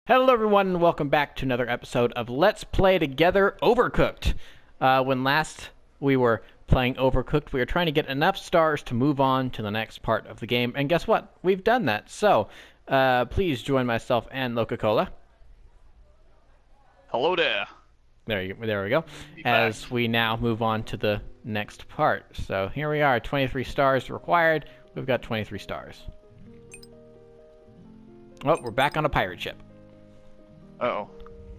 Hello everyone and welcome back to another episode of Let's Play Together Overcooked. When last we were playing Overcooked, we were trying to get enough stars to move on to the next part of the game, and guess what? We've done that. So, please join myself and Loca-Cola. Hello there. There we go. As we now move on to the next part. So here we are, 23 stars required. We've got 23 stars. Oh, we're back on a pirate ship. Uh-oh.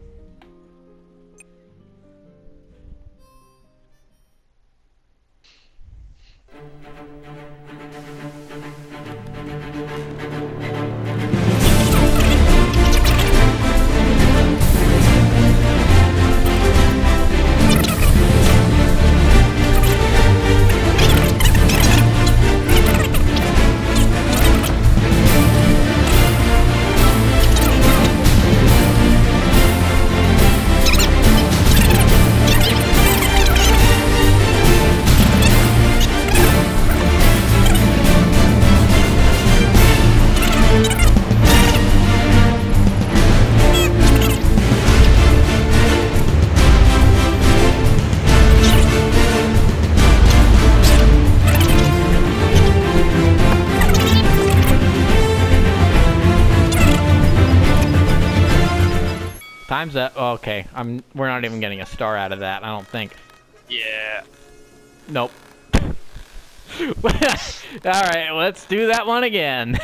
Time's up. Oh, okay, we're not even getting a star out of that, I don't think. Yeah. Nope. Alright, let's do that one again.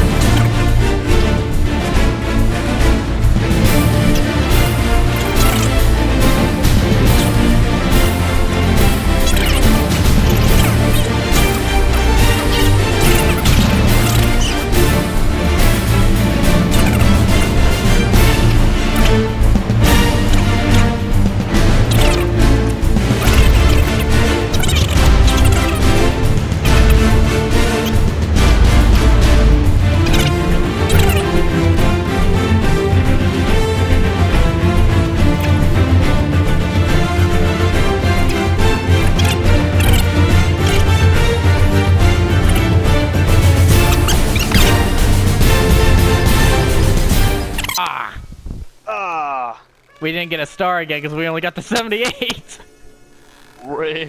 We didn't get a star again because we only got the 78. Rip.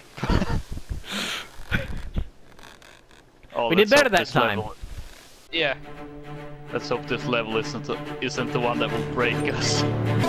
Oh, we did better that time. Yeah. Let's hope this level isn't the one that will break us.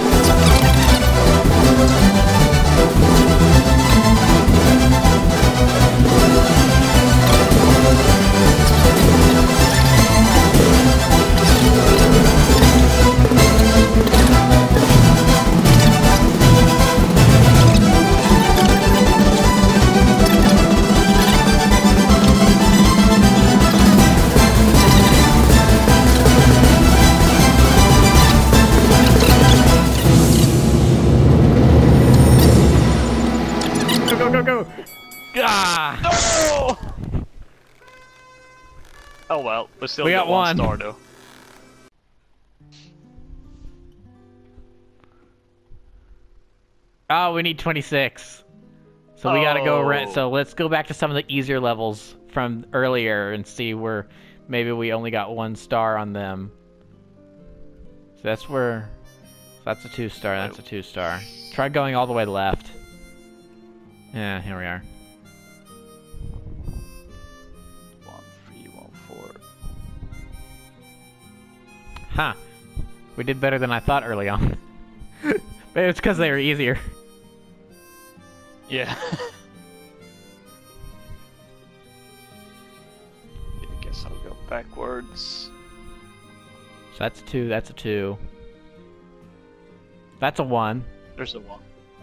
Go! Ah! No! Oh well, we still got one star though. Oh, we need 26. So we gotta go right. So let's go back to some of the easier levels from earlier and see where maybe we only got one star on them. So that's where. So that's a 2-star. That's a 2-star. Try going all the way left. Yeah, here we are. 1314. Huh. We did better than I thought early on. Maybe it's because they were easier. Yeah. I guess I'll go backwards. So that's 2, that's a 2. That's a 1. There's a 1.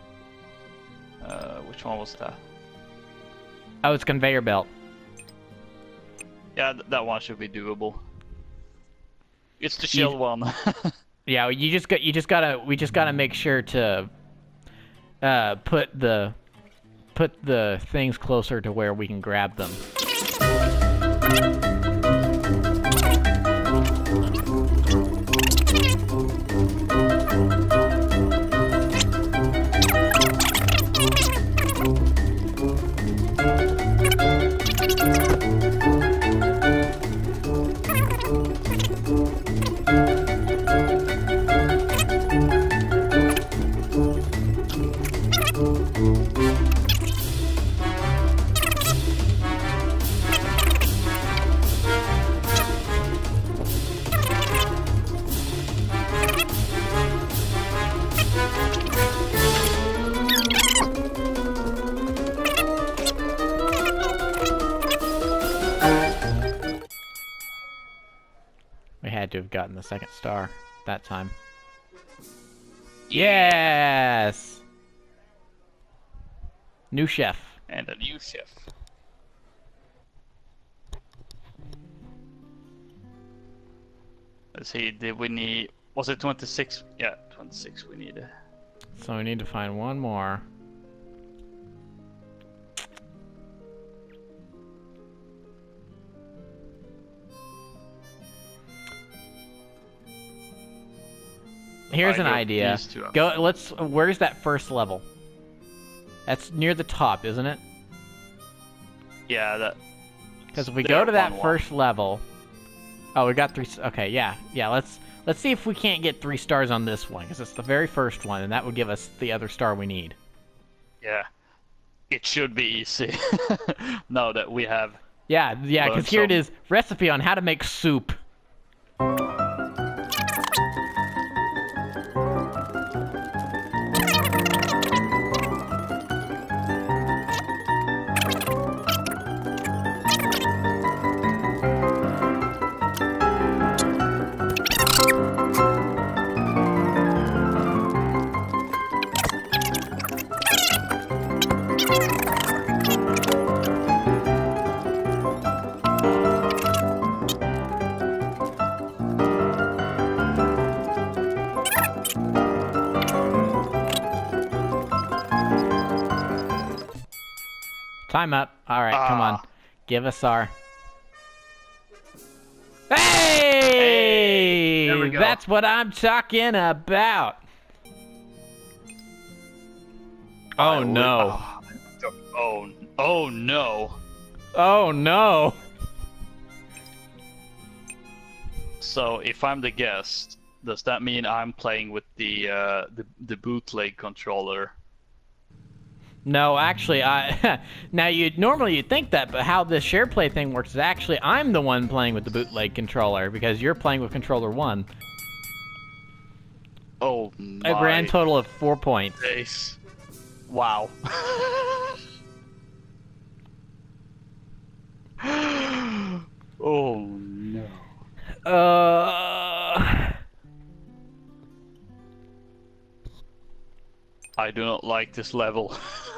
Which one was that? Oh, it's conveyor belt. Yeah, that one should be doable. It's the shell one. Yeah, we just gotta make sure to put the things closer to where we can grab them. had to have gotten the second star that time. Yes! New chef. And a new chef. Let's see, did we need... Was it 26? Yeah, 26 we needed. So we need to find one more. Here's an idea. Go. Let's. Where's that first level? That's near the top, isn't it? Yeah, that. Because if we go to that first level, oh, we got 3. Okay, yeah. Let's see if we can't get 3 stars on this one, because it's the very first one, and that would give us the other star we need. Yeah, it should be easy. Now that we have. Yeah. Because here it is: recipe on how to make soup. Time up. Alright, come on. Give us our... Hey! There we go. That's what I'm talking about. Oh no. Oh no. Oh no. So if I'm the guest, does that mean I'm playing with the bootleg controller? No, actually, now normally you'd think that, but how this share play thing works is actually I'm the one playing with the bootleg controller because you're playing with controller 1. Oh my. A grand total of 4 points. Days. Wow. Oh no. I do not like this level.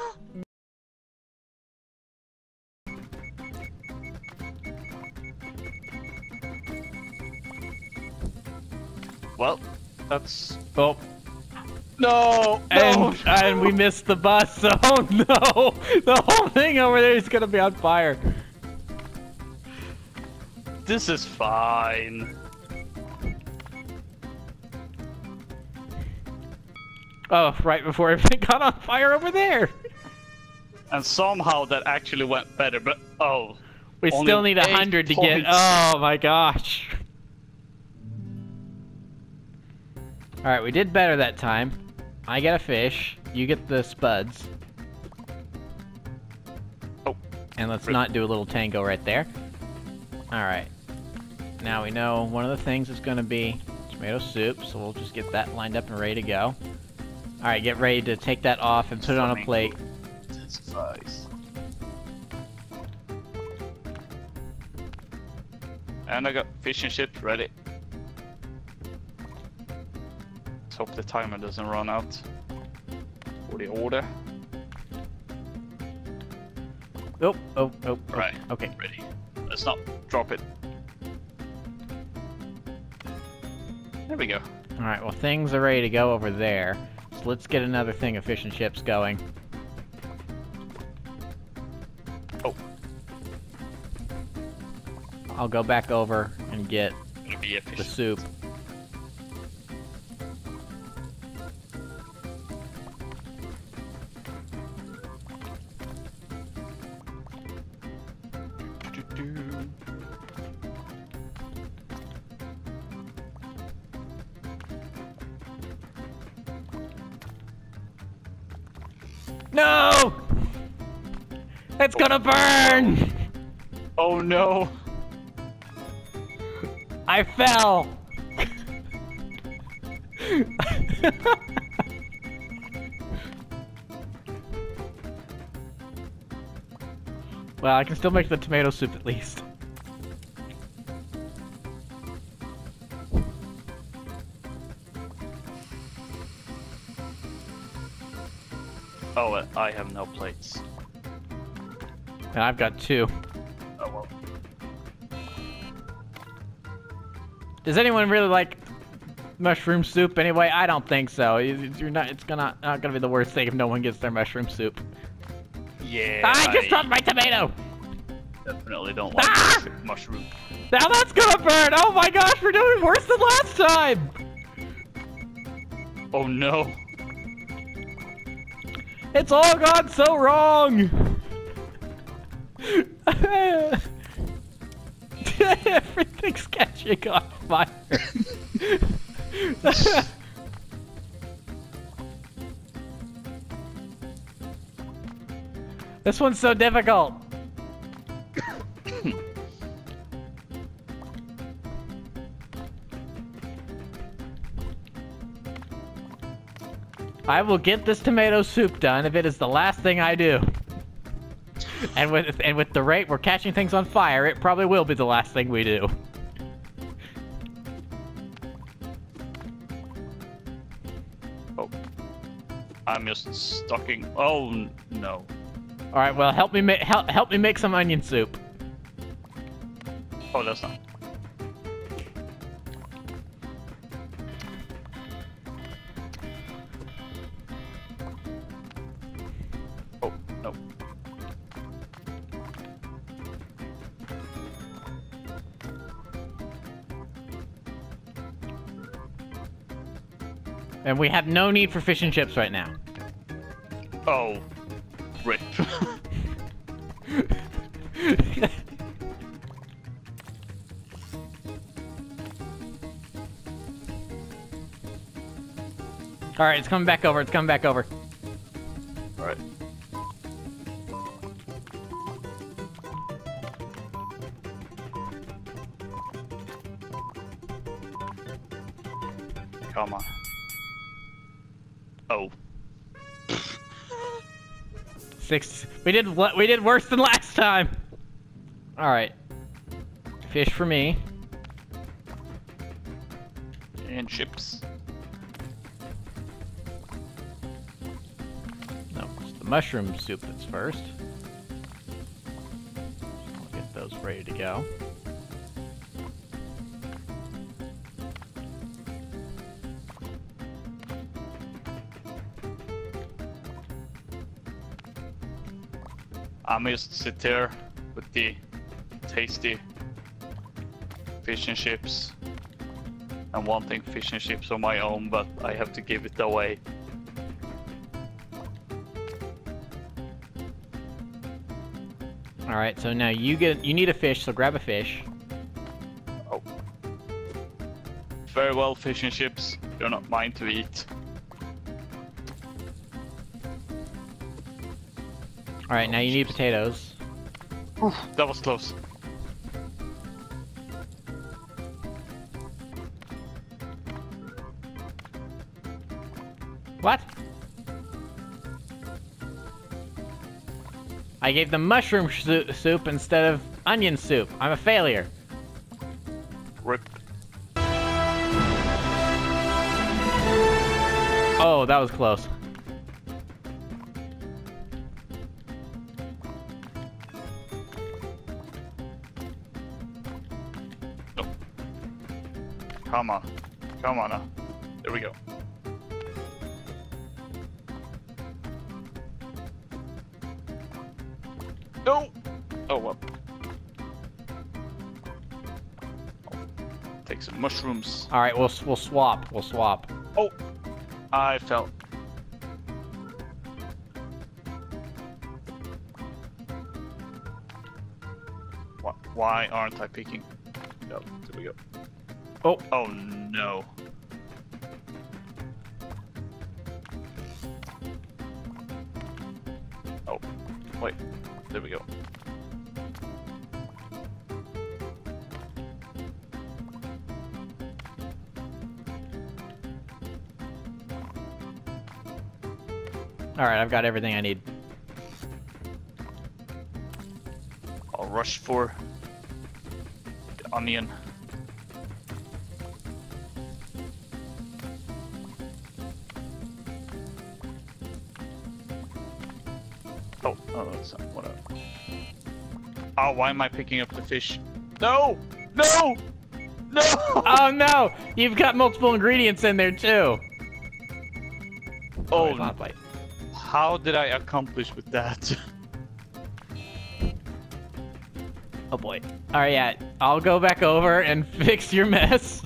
Well, that's... Oh. No! And we missed the bus. Oh no! The whole thing over there is gonna be on fire. This is fine. Oh, right before everything got on fire over there. And somehow that actually went better, but oh. We still need 100 to get... Oh my gosh. Alright, we did better that time. I get a fish. You get the spuds. Oh. And let's not do a little tango right there. Alright. Now we know one of the things is going to be tomato soup, so we'll just get that lined up and ready to go. Alright, get ready to take that off and put it on a plate. And I got fish and shit ready. Let's hope the timer doesn't run out for the order. Oh. Right. Okay. Ready. Let's not drop it. There we go. Alright, well things are ready to go over there. So let's get another thing of fish and chips going. Oh. I'll go back over and get the soup. No! It's gonna burn! Oh no! I fell! Well, I can still make the tomato soup at least. Oh, I have no plates. And I've got 2. Oh well. Does anyone really like mushroom soup anyway? I don't think so. You're not. It's not gonna be the worst thing if no one gets their mushroom soup. Yeah. I just dropped my tomato. Definitely don't like mushroom. Now that's gonna burn. Oh my gosh, we're doing worse than last time. Oh no. It's all gone so wrong. Everything's catching on fire. This one's so difficult. I will get this tomato soup done if it is the last thing I do. And with the rate we're catching things on fire, it probably will be the last thing we do. Oh. I'm just stucking. Oh no. All right, well help me make some onion soup. Oh, that's not. Oh no. And we have no need for fish and chips right now. Oh. Rip. All right, it's coming back over. It's coming back over. All right. Come on. Oh. 6. We did worse than last time. All right. Fish for me. And chips. No, it's the mushroom soup that's first. I'll get those ready to go. I'm just sit there with the tasty fish and chips and wanting fish and chips on my own, but I have to give it away. All right, so now you need a fish, so grab a fish. Oh. Very well, fish and chips. They're not mine to eat. All right, now you need potatoes. Oof, that was close. What? I gave them mushroom soup instead of onion soup. I'm a failure. Rip. Oh, that was close. No. Come on. Come on now. There we go. No! Oh well. Take some mushrooms. All right, we'll swap. We'll swap. Oh! I fell. Why aren't I picking? Oh, there we go. Oh. Oh no. Oh, wait. There we go. All right, I've got everything I need. I'll rush for the onion. Oh, that's not whatever. Oh, why am I picking up the fish? No! No! No! Oh no! You've got multiple ingredients in there too. Oh, wait, on a plate. how did I accomplish with that? Oh boy. Alright, yeah. I'll go back over and fix your mess.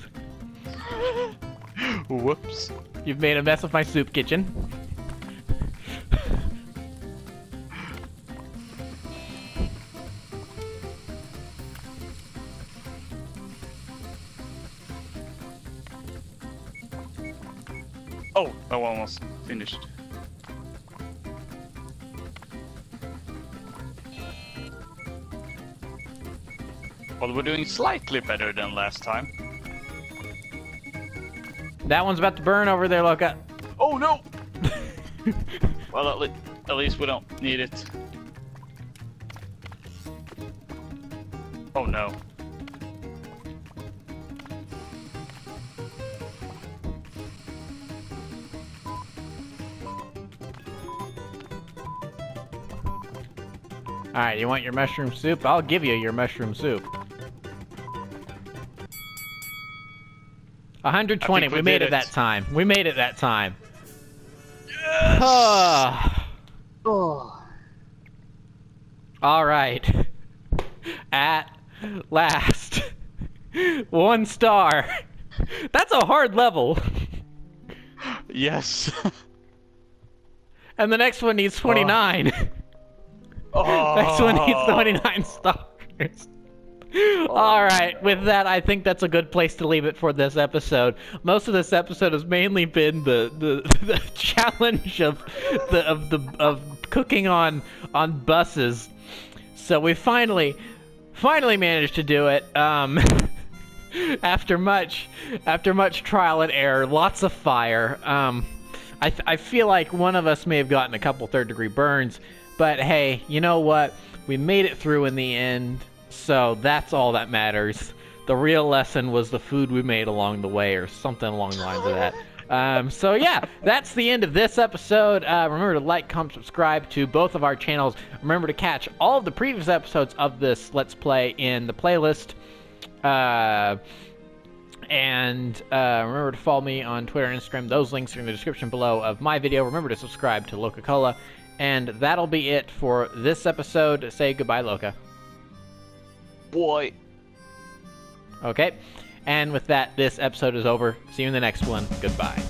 Whoops. You've made a mess of my soup kitchen. Oh, I almost finished. Well, we're doing slightly better than last time. That one's about to burn over there, Loka. Oh no! Well, at least we don't need it. Oh no. Alright, you want your mushroom soup? I'll give you your mushroom soup. 120, we made it that time. We made it that time. Yes! Oh. Alright. At last. 1 star. That's a hard level. Yes. And the next one needs 29. Oh. Next one needs 29 stars. Alright, with that, I think that's a good place to leave it for this episode. Most of this episode has mainly been the challenge of cooking on buses. So we finally managed to do it. After much trial and error, lots of fire. I feel like one of us may have gotten a couple third-degree burns, but hey, you know what? We made it through in the end. So that's all that matters. The real lesson was the food we made along the way, or something along the lines of that. So yeah, that's the end of this episode. Remember to like, comment, subscribe to both of our channels. Remember to catch all of the previous episodes of this Let's Play in the playlist. And remember to follow me on Twitter and Instagram. Those links are in the description below of my video. Remember to subscribe to Loka-Cola. And that'll be it for this episode. Say goodbye, Loka. Boy. Okay. And with that, this episode is over. See you in the next one. Goodbye.